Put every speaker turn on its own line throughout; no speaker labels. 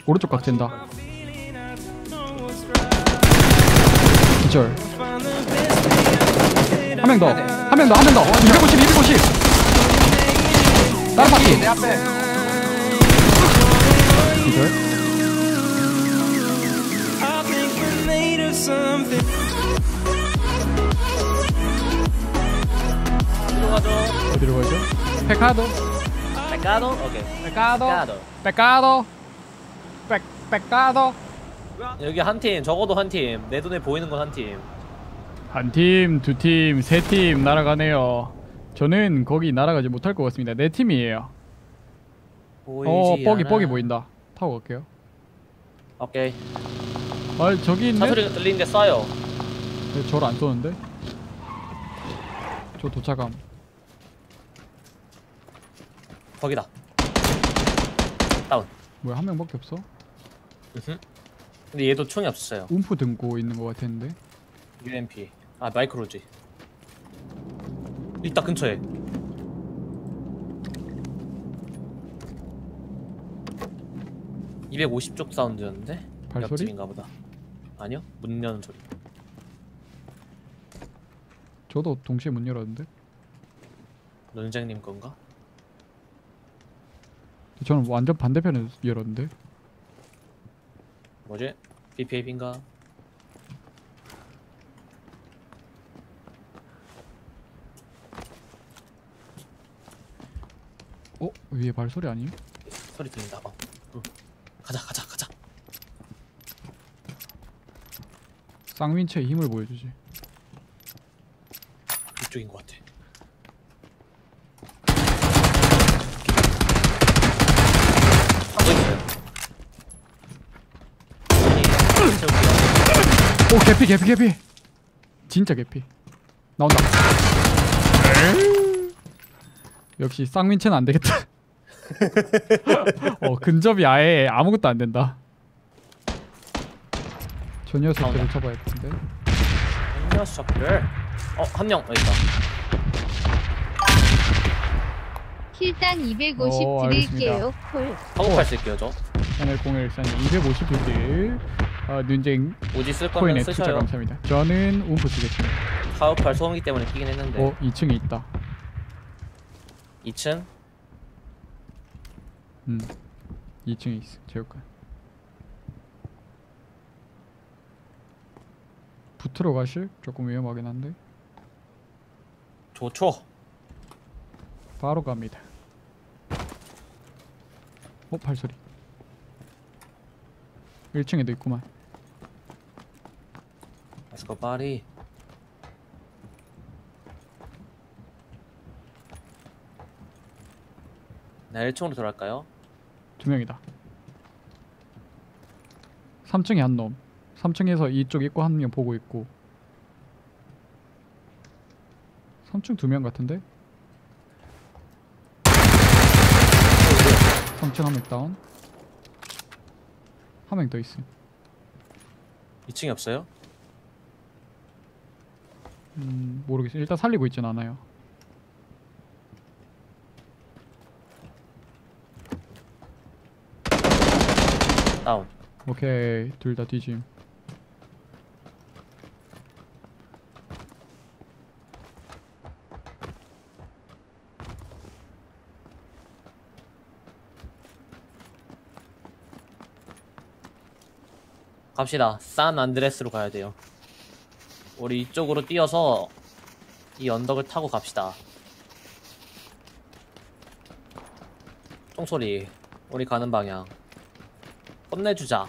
오른쪽 각 잰다. 기절. 한 명 더. 한 명 더. 250. 다른 바퀴.
내 앞에.
기절. 어디로 가죠? 페카도.
오케이.
페카도.
여기 한 팀, 적어도 한 팀. 내 눈에 보이는 건 한 팀.
한 팀, 두 팀, 세 팀 날아가네요. 저는 거기 날아가지 못할 것 같습니다. 네 팀이에요. 뻐기 보인다. 타고 갈게요.
오케이.
아, 저기 있네.
차 소리가 들리는데 쏴요.
왜 저를 안 쏘는데? 저 도착함.
거기다. 다운.
뭐야, 한 명밖에 없어?
근데 얘도 총이 없었어요.
움프 등고 있는 것 같았는데.
UMP. 아, 마이크로지. 있다 근처에. (250쪽) 사운드였는데?
발소리?
옆집인가 보다. 아니요? 문 여는 소리.
저도 동시에 문 열었는데.
논쟁님 건가?
저는 완전 반대편에 열었는데.
뭐지? BPA인가?
위에 발소리 아니에요?
소리 들린다. 응. 가자.
쌍민체의 힘을 보여주지.
이쪽인 것 같아. 하고 있어요.
오, 개피. 진짜 개피. 나온다. 역시 쌍민체는 안 되겠다. 근접이 아예 아무것도 안 된다. 저 녀석들을 잡아야 되는데.
이 녀석들. 한 명 여기 있다.
킬당 250 드릴게요. 콜.
사고팔 쓸게요 저.
채널 0114님 250일 눈쟁
오지 쓸 거면
코인에 투자
쓰셔요.
감사합니다. 저는 움프 쓰겠습니다.
사고팔 소음기 때문에 끼긴 했는데.
2층에 있다.
2층?
2층에 있어. 제육관. 붙으러 가실? 조금 위험하긴 한데.
좋죠.
바로 갑니다. 발소리. 1층에도 있구만.
Let's go party. 네, 1층으로 들어갈까요?
2명이다. 3층에 한 놈. 3층에서 이쪽 입구 한 명 보고 있고. 3층 2명 같은데? 3층 한 명 다운. 한 명 더 있음.
2층이 없어요?
모르겠어요. 일단 살리고 있진 않아요.
다운.
오케이, 둘 다 뒤짐.
갑시다. 산 안드레스로 가야 돼요. 우리 이쪽으로 뛰어서 이 언덕을 타고 갑시다. 총소리. 우리 가는 방향. 혼내주자.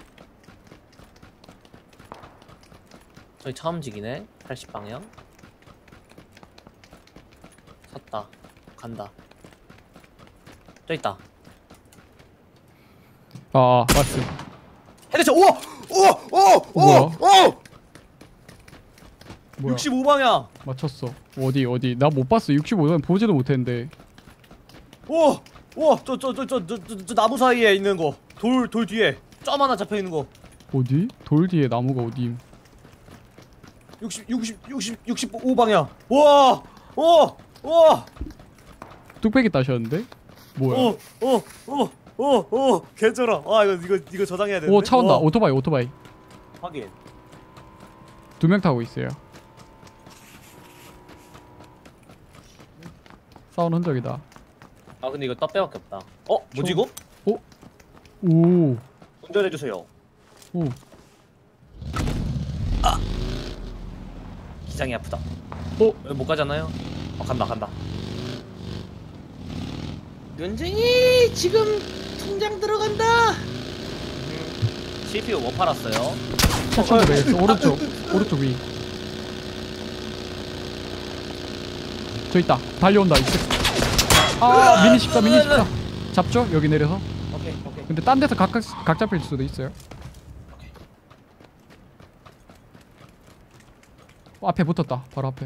저기 차 움직이네. 80방향. 섰다. 간다. 또 있다.
맞음.
헤드샷! 우와!
뭐야?
65방향!
맞췄어. 어디? 나 못 봤어. 65는 보지도 못했는데.
우와! 저 나무 사이에 있는 거. 돌 뒤에. 점 하나 잡혀 있는 거.
어디? 돌 뒤에 나무가 어디?
65방향. 와! 와!
뚝배기 따셨는데? 뭐야?
오 개쩔어. 아 이거 저장해야 되는데.
오 차 온다.
와,
오토바이.
확인.
2명 타고 있어요. 싸우는 흔적이다.
아 근데 이거 떡배밖에 없다. 뭐지 이거?
오.
운전해주세요.
오.
기장이 아프다.
어?
못 가잖아요? 간다.
눈쟁이 지금 통장 들어간다.
CPU 뭐 팔았어요?
차천으로 되겠어. 오른쪽 위. 저 있다. 달려온다. 미니 십자. 잡죠? 여기 내려서.
오케이.
근데 딴 데서 각 잡힐 수도 있어요. 앞에 붙었다. 바로 앞에.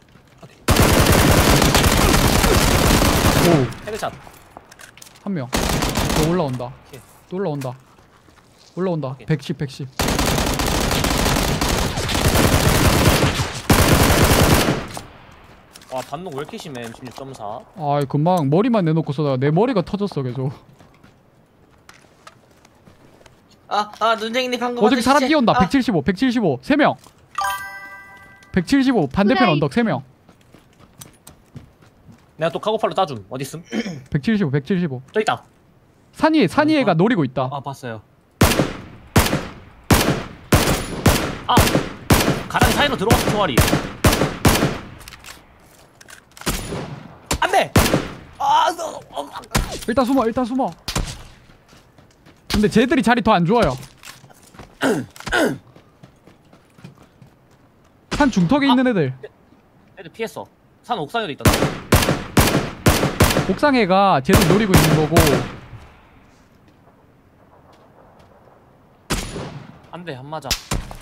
오,
헤드샷.
한 명. 또 올라온다.
오케이.
또 올라온다.
오케이.
110.
와 반동 왜 이렇게 심해? M16.4.
아, 금방 머리만 내놓고 쏘다가 내 머리가 터졌어 계속.
눈쟁이님 방금.
저기 사람
진짜-
뛰어온다. 175. 3명. 175 반대편 언덕 3명.
내가 또 카고팔로 따줌. 어딨음?
175.
저 있다.
산이애가 노리고 있다.
봤어요. 가랑 사이로 들어갔어 총알이. 안돼.
일단 숨어. 근데 쟤들이 자리 더 안 좋아요. 산 중턱에 있는 애들.
애들 피했어. 산 옥상에도 있던데.
옥상애가 쟤들 노리고 있는 거고.
안돼 안 맞아.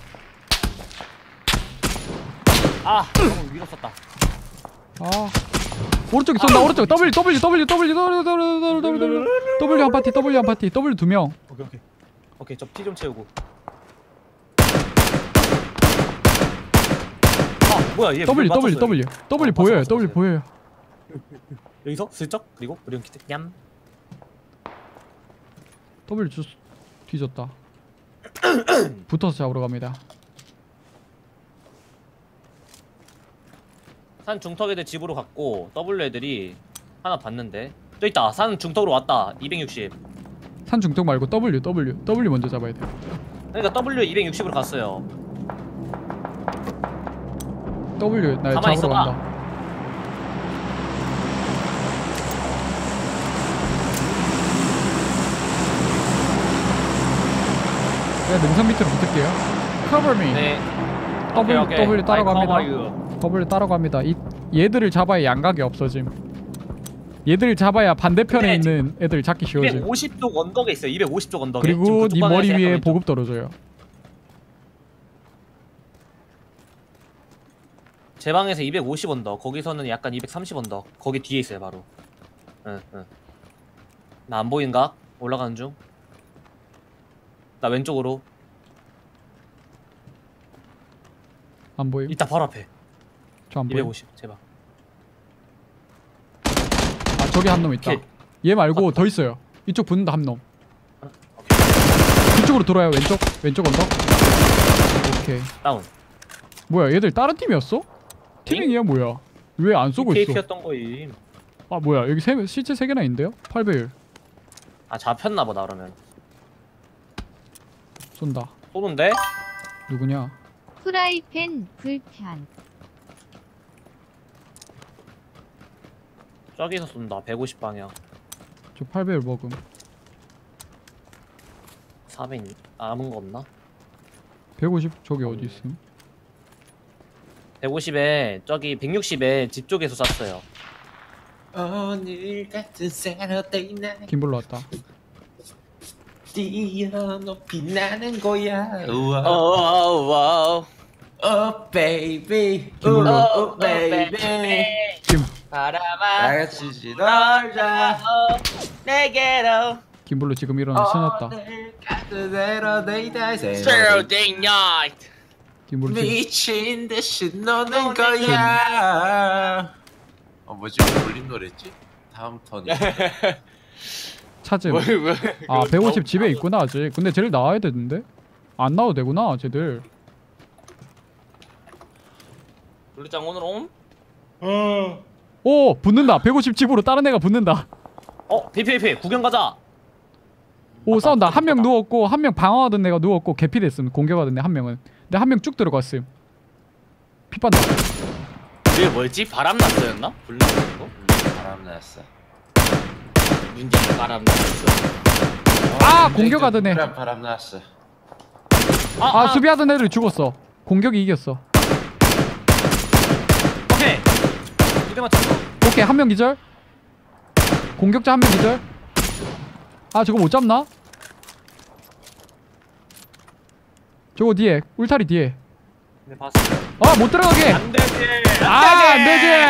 너무 위로 썼다.
오른쪽에 쏜다. 오른쪽 W 한 파티. W 2명.
오케이 저 피 좀 채우고. 뭐야 얘
W 보여요.
봤어.
W 보여요.
여기서 슬쩍 그리고 우리 키트 냠.
W 뒤졌다. 붙어서 잡으러 갑니다.
산 중턱 애들 집으로 갔고 W 애들이 하나 봤는데 또 있다. 산 중턱으로 왔다. 260.
산 중턱 말고 W 먼저 잡아야 돼.
그러니까 W 260으로 갔어요.
W 날
가만히
잡으러
있어봐.
간다. 내가 능선 밑으로 붙을게요. Cover me.
네.
W 따라갑니다.
I cover you.
W 따라갑니다. 얘들을 잡아야 양각이 없어짐. 얘들을 잡아야 반대편에
근데
있는 애들 잡기 쉬워짐.
250쪽 언덕에 있어요. 250쪽 언덕에.
그리고 네 머리 위에
왼쪽.
보급 떨어져요.
제 방에서 250 언덕. 거기서는 약간 230 언덕. 거기 뒤에 있어요, 바로. 응. 나 안 보인가? 올라가는 중. 나 왼쪽으로.
안 보임?
이따 바로 앞에.
저 안 보임.
250. 제발.
아, 저기 한 놈 있다.
오케이.
얘 말고 더 있어요. 이쪽 붙는다 한 놈. 이쪽으로 돌아요. 왼쪽 언덕. 오케이.
다운.
뭐야, 얘들 다른 팀이었어? 팀이야 뭐야? 왜 안 쏘고 있어?
KP였던 거임.
아 뭐야, 여기 실제 3개나 있는데요? 8배율
잡혔나 보다 그러면.
쏜다.
쏘는데?
누구냐?
프라이팬 불편.
저기서 쏜다. 150 방향.
저 8배율 먹음.
400 남은 거 없나?
150 저기 어디 있음?
150에 저기 160에 집 쪽에서 쐈어요.
오늘 같은 Saturday night
김볼로 왔다.
뛰어너 빛나는 거야. 우와.
와우.
Oh baby.
김물로.
Oh baby.
김
바람아.
같이 지나자.
내게로.
김볼로 지금 일어나 신났다.
오늘 같은 Saturday night.
Saturday night.
김볼로 지금
미친 듯이 노는 거야. 뭐지? 왜 볼림 노래지? 다음 턴이.
찾음.
왜?
아 150 집에 있구나 아직. 근데 쟤를 나와야 되는데? 안 나와도 되구나 쟤들.
룰리짱 오늘 옴?
오 붙는다. 150 집으로 다른 애가 붙는다.
피피피 구경 가자.
오 싸운다. 한 명 누웠고 한 명 방어하던 애가 누웠고 개피됐음. 공격하던 애 한 명은. 근데 한 명 쭉 들어갔음. 피 빤다.
그게 뭐였지? 바람났어였나? 불렀는 거?
바람 났어.
문제는 바람났어.
아 공격하던 애.
바람 났어.
아 수비하던 애들 죽었어. 공격이 이겼어.
오케이. 두대 맞췄어.
오케이 한 명 기절. 공격자 한 명 기절. 아 저거 못 잡나? 저거 뒤에 울타리 뒤에.
네 봤어.
아 못 들어가게.
안 되지.
안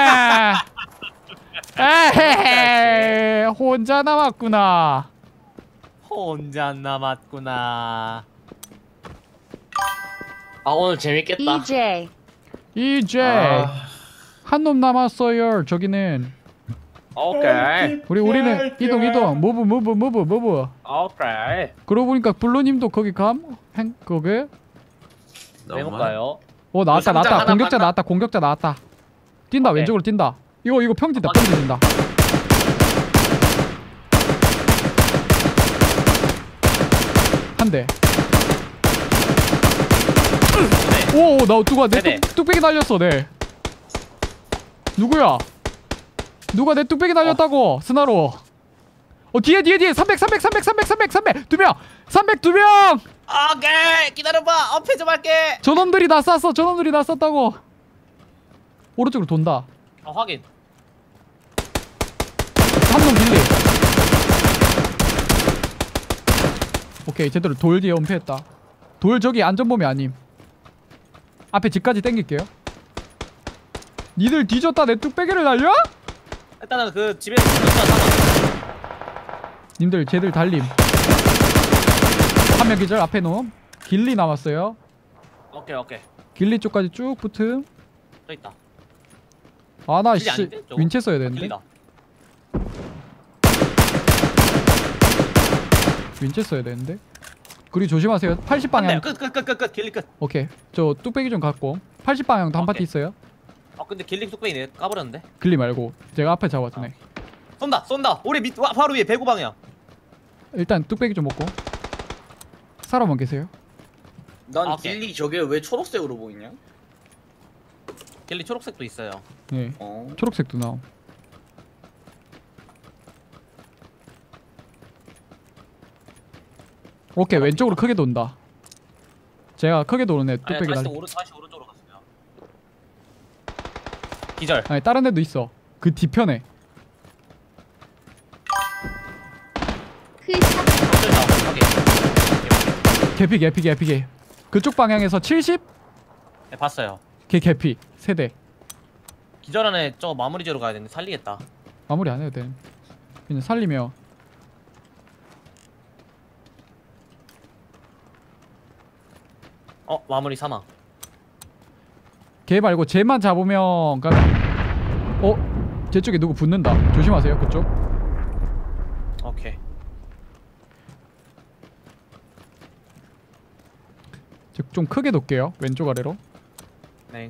되지. 에헤이 혼자 남았구나.
혼자 남았구나. 아 오늘 재밌겠다.
EJ
이제
아,
한 놈 남았어요. 저기는
오케이.
우리는 이동 무브.
오케이.
그러고 보니까 블루님도 거기 감? 거기?
해볼까요?
나왔다
상자
나왔다.
하나
공격자 나왔다. 뛴다.
오케이.
왼쪽으로 뛴다. 이거 평지다.
맞아.
평지진다. 한 대. 오, 나 누가 내
네네.
뚝배기 날렸어, 네. 누구야? 누가 내 뚝배기 날렸다고? 스나로. 뒤에 300 두 명. 300 두 명.
오케이. 기다려봐. 어패 좀 할게.
저놈들이 나 쐈다고. 오른쪽으로 돈다.
확인.
한 놈 빌리. 오케이, 제대로 돌 뒤에 은폐했다. 돌 저기 안전범위 아님. 앞에 집까지 땡길게요. 니들 뒤졌다 내 뚝배기를 날려?
일단은 그 집에 있는
님들 쟤들 달림. 한 명 기절. 앞에 놈. 길리 남았어요.
오케이.
길리 쪽까지 쭉 붙음.
또 있다.
아나
길리
씨
아닌데, 저거?
윈체 써야 되는데.
길리다.
윈체 써야 되는데. 그리고 조심하세요. 80
한 대.
방향.
끝. 길리 끝.
오케이. 저 뚝배기 좀 갖고. 80 방향도 한
오케이.
파티 있어요.
근데 길리 뚝배기네. 까버렸는데.
길리 말고 제가 앞에 잡았네.
쏜다. 우리 바로 위에 105방향.
일단 뚝배기 좀 먹고. 사람만 계세요.
난
오케이.
길리 저게 왜 초록색으로 보이냐?
길리 초록색도 있어요.
네.
어.
초록색도 나옴. 오케이 왼쪽으로 크게 돈다. 제가 크게 도는 애
아니
뚝배기
다시
날.
다시 오른쪽으로 갔어요. 기절.
아니 다른 애도 있어. 그 뒤편에.
크샵
개피. 그쪽 방향에서 70?
네 봤어요.
개피. 세대.
기절하네. 저거 마무리 지으러 가야 되는데 살리겠다.
마무리 안 해도 돼. 그냥 살리며.
마무리 사망.
걔 말고 쟤만 잡으면 가면. 쟤 쪽에 누구 붙는다. 조심하세요 그쪽.
오케이.
좀 크게 놓을게요. 왼쪽 아래로.
네.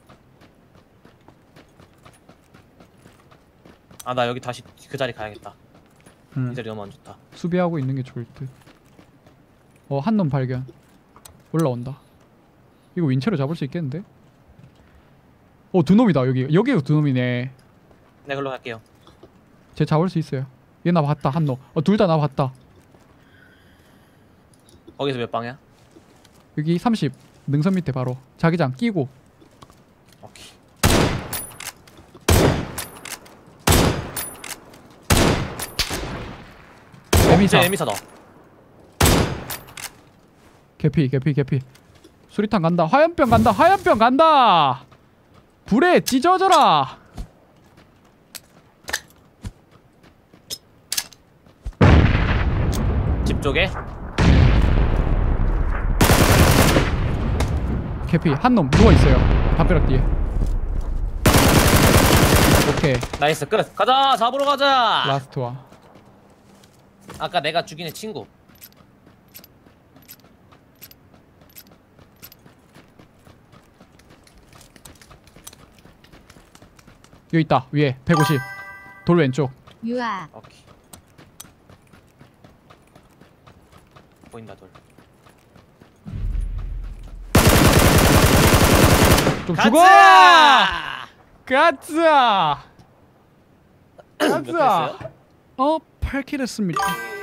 나 여기 다시 그 자리 가야겠다. 이 자리 너무 안 좋다.
수비하고 있는 게 좋을 듯. 한 놈 발견. 올라온다. 이거 윈체로 잡을 수 있겠는데? 두 놈이다. 여기가 두 놈이네.
네, 글로 갈게요.
쟤 잡을 수 있어요. 얘 나 봤다. 한 놈. 둘 다 나 봤다.
거기서 몇 방이야?
여기 30. 능선 밑에 바로. 자기장 끼고.
오케이.
에미사.
에미사다.
개피. 수리탄 간다. 화염병 간다. 불에 찢어져라.
집 쪽에.
개피. 한 놈 누워있어요. 담벼락 뒤에. 오케이.
나이스 끝. 가자. 잡으러 가자.
라스트와.
아까 내가 죽인 애 친구.
여기 있다. 위에 150. 돌 왼쪽.
유아.
오케이. 보인다 돌.
좀 죽어! 가자!
몇 킬 했어요?
8킬 했습니다.